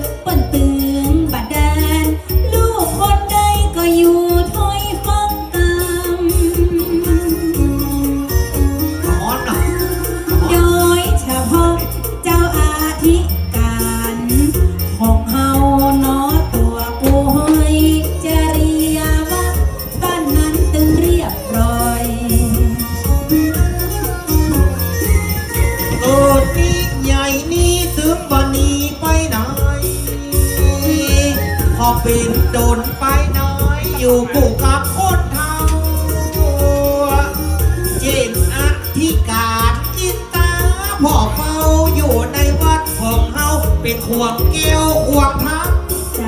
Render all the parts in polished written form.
เปิ้นตึงบัดดาลลูกคนใดก็อยู่ถ้อยฟังตามโดยเฉพาะเจ้าอาธิการของเฮาเนาะตัวป่วยจริยวัตรบ้านนั้นตึงเรียบร้อยนี่ใหญ่นี่ถึงวันนี้ไปไหนพอเป็นโดนไปไหนอยู่คู่กับคนเท่าเจนอธิการจิตตาพ่อเฝ้าอยู่ในวัดของเฮาเป็นห่วงเกี้ยวห่วงทัก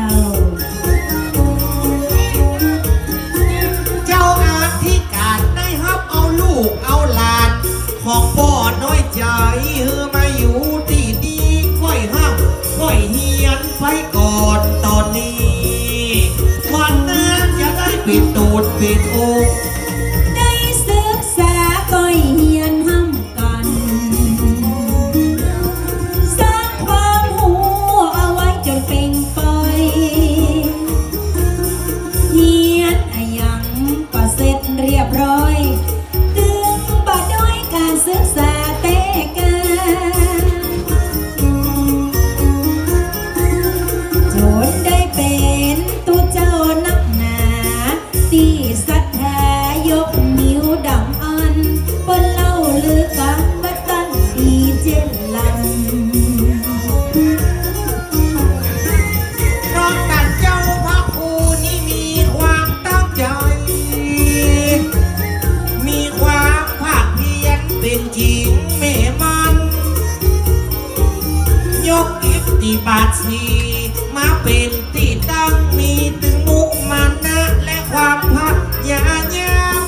เจ้าอธิการได้ฮับเอาลูกเอาหลานของพ่อน้อยใจมาอยู่ที่นี่ค่อยห้ามค่อยเฮียนไปก่อนตอนนี้วันนั้นจะได้ปิดตูดปิดอกได้ศึกษาก็เฮียนห้ำกันสร้างความหูเอาไว้จนเป็นไปเฮียนยังก็เสร็จเรียบร้อยตึงบ่ด้อยการศึกษาแต่กันจนได้เป็นตัวเจ้านักหนาที่ศรัทธายกนิ้วดังอันเปิ้นเล่าลือกันว่าตั้งดีเจนลังเพราะการเจ้าพระครูนี่มีความตั้งใจมีความภาคเพียรเป็นจริงแม่มันยกอิทธิบาทสีมาเป็นที่ตั้งมีถึงมุมานะและความพยายาม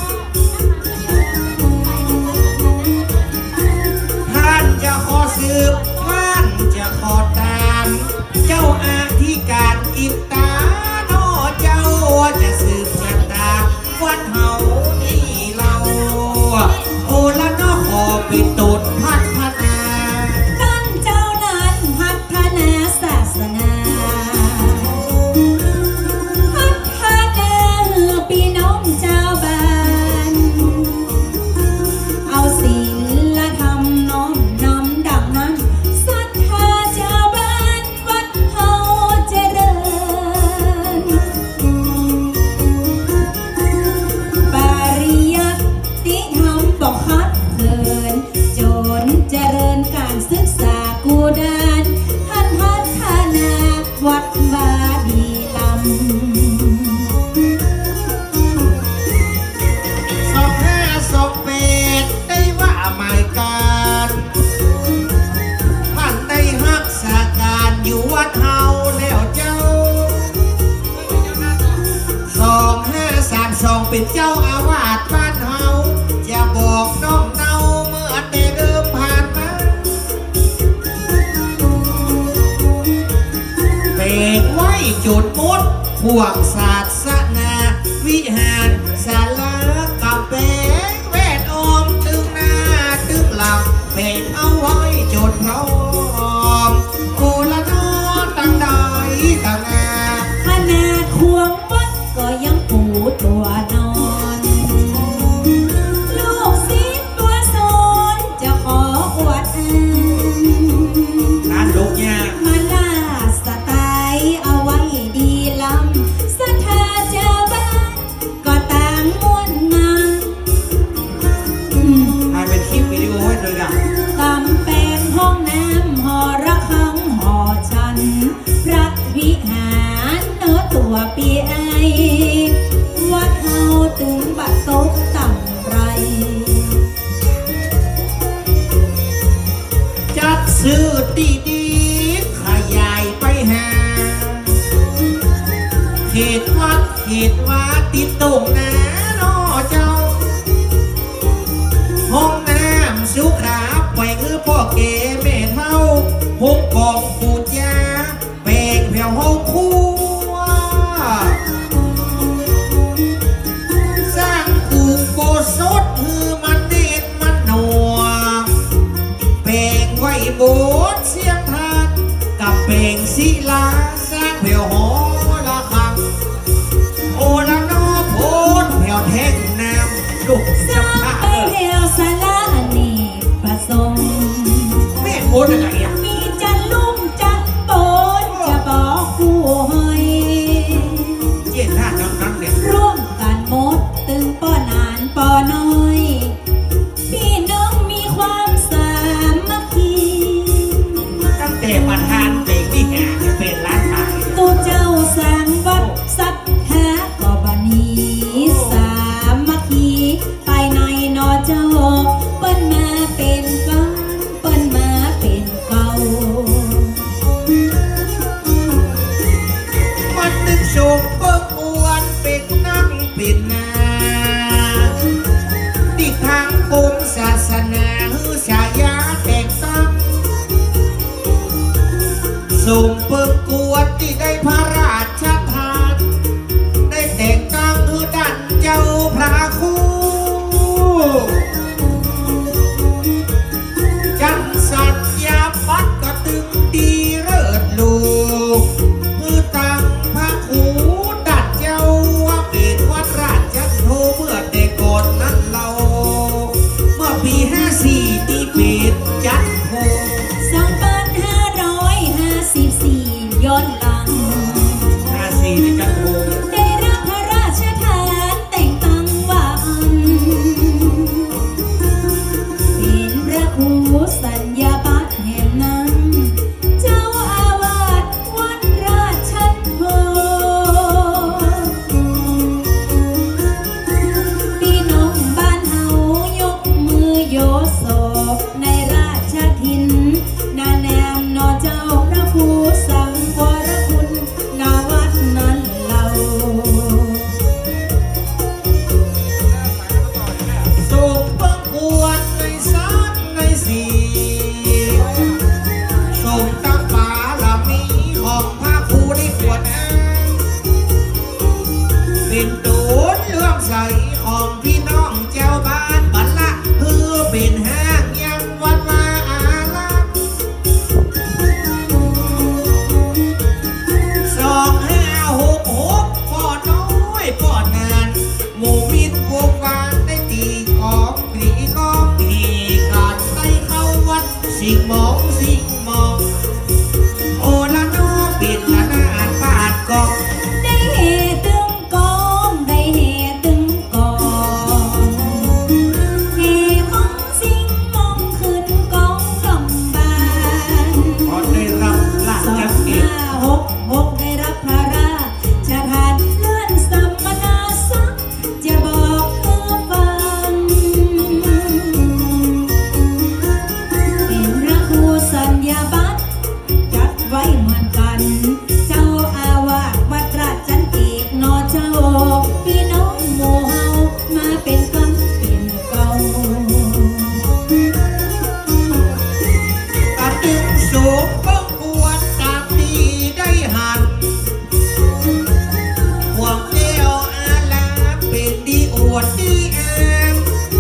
ท่านจะขอสืบท่านจะขอตามเจ้าอธิการกิตตาโนเจ้าจะสืบชะตาวัดเฮานี่เราโอละนอขอเป็นตุดพัฒนาท่านเจ้านั้นพัฒนาศาสนาพัฒนาพี่น้องชาวบ้านเอาศีลธรรมน้อมนำดังนั้นศรัทธาชาวบ้านวัดเฮาเจริญปริยัติธรรมบอกคัดเขินจนเจริญการศึกษากูดานท่านพัฒนาวัดวาดีล 2528ได้ว่าหมายการท่านได้รักษาการอยู่วัดเฮาแล้วเจ้า2532เป็นเจ้าอาวาสบ้านเฮาจะบอกน้องเนาเมื่อแต่เดิมผ่านมาเป็นไว้จุดมุดพวกศาสนาวิหารศาลากำแพงแวดล้อมตึงหน้าตึงหลังเป็นเอาไว้จดพร้อมโอละนอตั้งใดตั้งนาขนาดควงวัดก็ยังปูตัวนอนลูกศิษย์ตัวสนจะขออวดงานลูกเนี่ยมาลาสไตล์เอาไว้ดีลำศรัทธาชาวบ้านก็ต่างม่วนงานให้เป็นคลิปวิดีโอให้ด้วยกันกำแพงห้องน้ำหอระฆังหอฉันพระวิหารเนื้อตัวปีไอวัดเฮาตึงบัดตกต่ำไรจัดซื้อดีๆขยายไปหาเขตวัดเขตวาติดตรงนะน้อเจ้าห้องน้ำสุขาไปคือพ่อเก๋แม่เท่าห้องกองปูดยาแปลงแผ่วห้องครัวสร้างกูโบสถคือมันเด็ดมันหนัวแปลงไว้โบสถ์เสียงทานกับป่งศิลาสร้างเพียวหอละคังโอละนอโพดเพียวแท่งน้ำลูกสร้างไปเดียวสาระอเนกประสงค์แม่โพดอะไรอ่ะมีจะลุ่มจะโปนจะบอกผู้หอยเจ็ดท่าทั้งนั้นเนี่ยร่วมกันหมดตึงป้อนานป้อน้อยพี่น้องมีความสามัคคีตั้งแต่ประธานเป็นวิหารเป็นร้านขายตัวเจ้าสร้างวัดสัทธาก็บันนี้สามัคคีภายในนอเจ้าเปิ้นมาเป็นกันเปิ้นมาเป็นเก่ามันนึกโชคเปิกอวนเป็นนั่งเป็นนาที่ทางภูมิศาสนาฮือฉายาแตกตั้งส่งเปิกกวดที่ได้พระราชทานได้แต่งตั้งฮือดันเจ้าพระครูจันสัญญาปัดก็ตึงดีเลิศลูกมือตั้งพระครูดัดเจ้าว่าเป็นวัดราชโทเมื่อแต่ก่อนนั้นเราเมื่อปี54ที่เป็นจัดโท 2554 ย้อนหลัง 54ที่จัดโทได้รับพระราชทานแต่งตั้งว่าเป็นพระครูสัญญาบัตรแห่งนั้นเจ้าอาวาสวัดราชโทพี่น้องบ้านเฮายกมือโยโสในราชทินนาแนมนอเจ้าพระครูสังวรคุณนาวัดนั้นเราส่งประกวดใน3 ใน 4ส่งตั้งบารมีของพระครูได้กวดอ้างเป็นตูนเลื่อมใสของพี่น้องเจ้าบ้านบัลละเพื่อเป็นห้างยังวัดวาอาราม2566พ่อน้อยพ่อนานหมู่มิตรวงวานได้ตีของผีกองผีการได้เข้าวัดสิ่งมองโอละนอปิดละนาดปาดกองได้เฮตึงกองได้เฮตึงกองเฮมองสิงมองขึ้นกองกำบานพอได้รับราชกิจ 2566ได้รับพระราชทานเลื่อนสัมมนาศักดิ์จะบอกเพื่อฟังเป็นพระครูสัญญาบัตรจัดไว้เหมือนกัน เจ้าอาวาสวัดราชเอกนอเจ้าพี่น้องหมู่เฮามาเป็นกันเป็นเก่ากระตึงสูงเพิ่งกวดตามดีได้หันห่วงเลี้ยวอาลาเป็นดีอวดดีแอน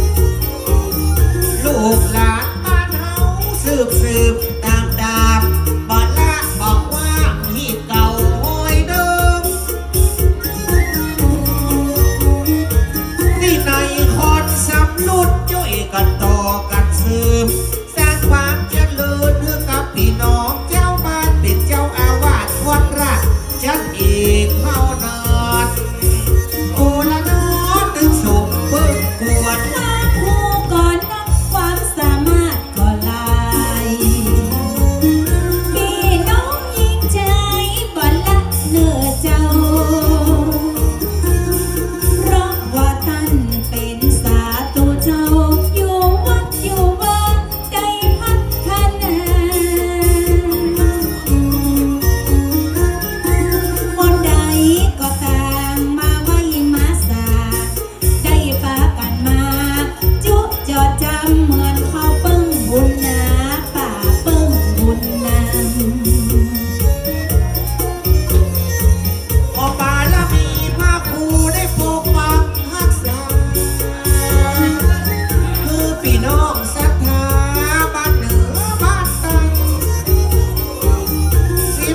ลูกหลานบ้านเฮาสืบตามดาบบัลละบอกว่าฮีดเก่าห้อยเดิมที่ในคอนสำนุดย่อยกันต่อกันสืบสร้างความเจริญให้กับพี่น้องเจ้าบ้านเป็นเจ้าอาวาสวัดราชเอกเฮานานโอละนอตึงส่งเพิ่งกวดความผู้ก่อนนับความสามารถก็หลายพี่น้องยิ่งใจบ่ละเนื้อเจ้าเพราะว่าท่านเป็นสาธุเจ้าอยู่วัดอยู่บ้านได้พัฒนาคนใดก็ต่างมาไว้มาสาได้ปากันมาจุจอดจำเหมือนเขาเปิ้งบุญนาป่าเปิ้งบุญนำพอบารมีพระครูได้ปกปักรักษาคือพี่น้องศรัทธาบ้านเหนือบ้านใต้เสี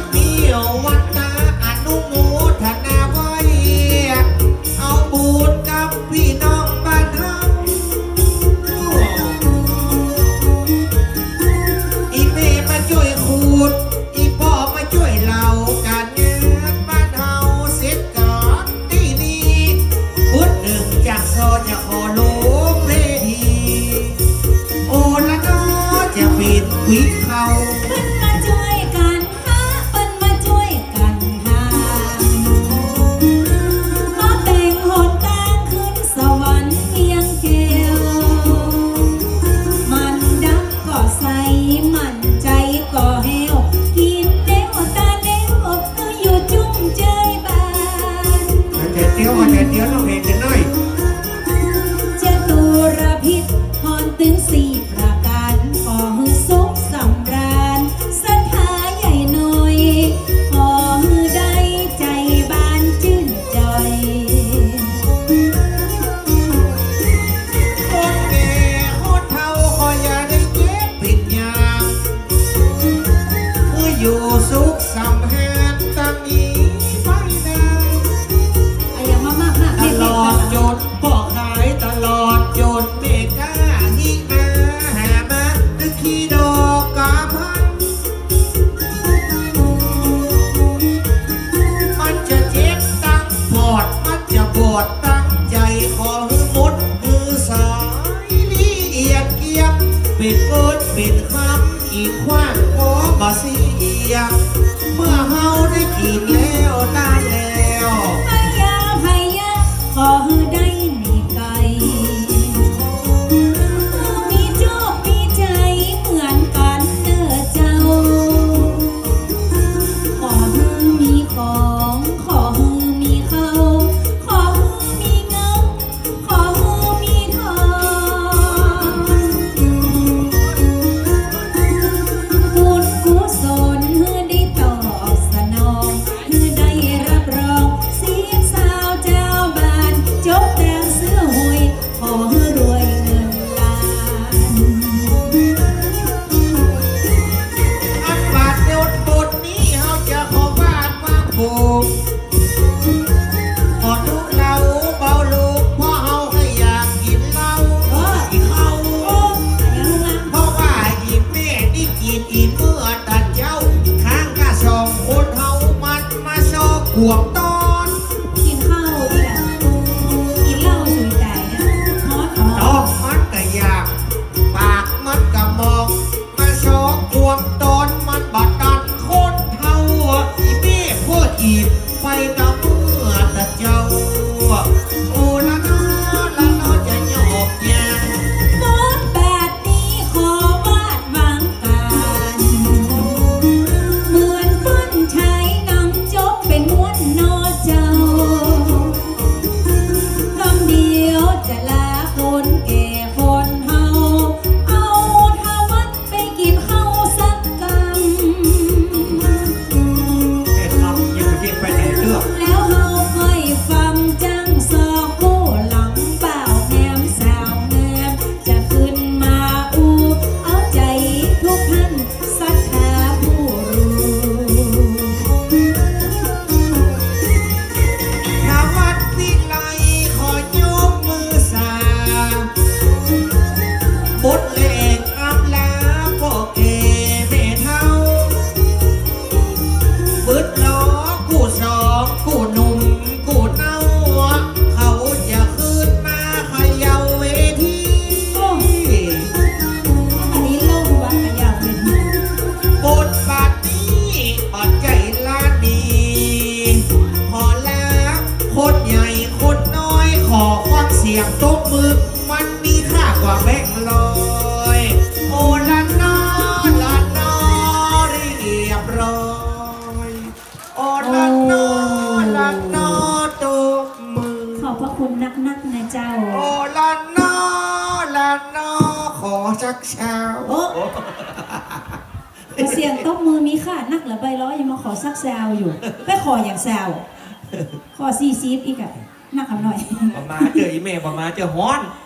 เปิ้นมาช่วยกันหาเปิ้นมาช่วยกันหามาแต่งหนทางขึ้นสวรรค์เพียงแก้วมันดักก็ใสมันใจก็แห้วกินเด้วตาเด้วอยู่จุ้มเจยบ้านแต่เดียวน้องเห็นกันหน่อยเจ้าตุรพิษพรตึงสี่ประการขอหือสุขสำราญศรัทธาใหญ่หน่อยขอหือได้ใจบ้านชื่นใจคนแก่คนเฒ่าขออย่าได้เจ็บผิดอย่างอยู่สุขสำราญตั้งนี้ไม่นานตลอดจนพ่อขายตลอดจนเมกาหิมาหามาตึกขี้ดอกกาพันมันจะเจ็บตั้งปอดมันจะปวดตั้งใจขอหือมดหือสายละเอียดเกียบเป็นเอิญเป็นคำอีกขว้างก็บ่เสียเมื่อเฮาได้กินแล้วได้แล้วพยาพยาขอหือได้หนีไกลมีโชคมีใจเหมือนกันเด้อเจ้าขอหือมีของขอหือมีเขาขอหือมีเงินขอหือมีทองบุญกุศลหือได้ตอบสนองหือได้รับรองเสียงสาวเจ้าบ้านจบแต่เสื้อหวยขอหือรวยเงินล้านอันบาดเดียวบทนี้เฮาจะขอวาดมาโบกขอดูเราเบาลูกเพราะเฮาให้อยากกินเหล้ากินข้าวเพราะว่าอีแม่นี่กินอีเมื่อตัดเจ้าข้างกะสองคนเฮามันมาชอบขวบตอนกินข้าวดีอ่ะกินเหล้าสุยใจนะฮอตตอกมันก็อยากปากมันก็มองมาชอบขวบตอนมันบัดดันคนเฮาอีแม่พูดอีกไปกับเมื่อตัดเจ้าโอ้ละน้อจะหยอกยางหมดแบบนี้ขอวาดวางการเหมือนเปิ้นใช้หนังจบเป็นม้วนนอเจ้าคำเดียวจะลาคนแก่คนเฮาเอาทาวัดไปกินข้าวสักกำไอ้คำยังไม่คิดไปไหนเลือกแล้วเฮาค่อยฟังจังซอกผู้หลังเปล่าแนมสาวงามจะขึ้นมาอูเอาใจทุกท่านศรัทธาผู้รู้ถ้าวัดวิไลขอยกมือสาบทเลงอำลาพ่อแก่แม่เฒ่าบึดล้อคู่สองคู่หนุ่มคู่เน่าเขาจะขึ้นมาเขย่าเวทีอันนี้เล่าวัดขยาวเป็นบทบาทนี้ปัจจัยล้านดีขอลาคนใหญ่คนน้อยขอฟังเสียงตบมือมันมีค่ากว่าแบงค์ลอยโอละนอเรียบร้อยโอละนอตบมือขอบพระคุณนักนะเจ้าโอละนอขอสักเช้าโอ้เสียงตบมือมีค่านักเหรือใบร้อยยังมาขอซักแซวอยู่ไปขออย่างแซวขอซีซีฟอีกอะนักคำหน่อยประมาเจออีเมลประมาเจอฮ้อน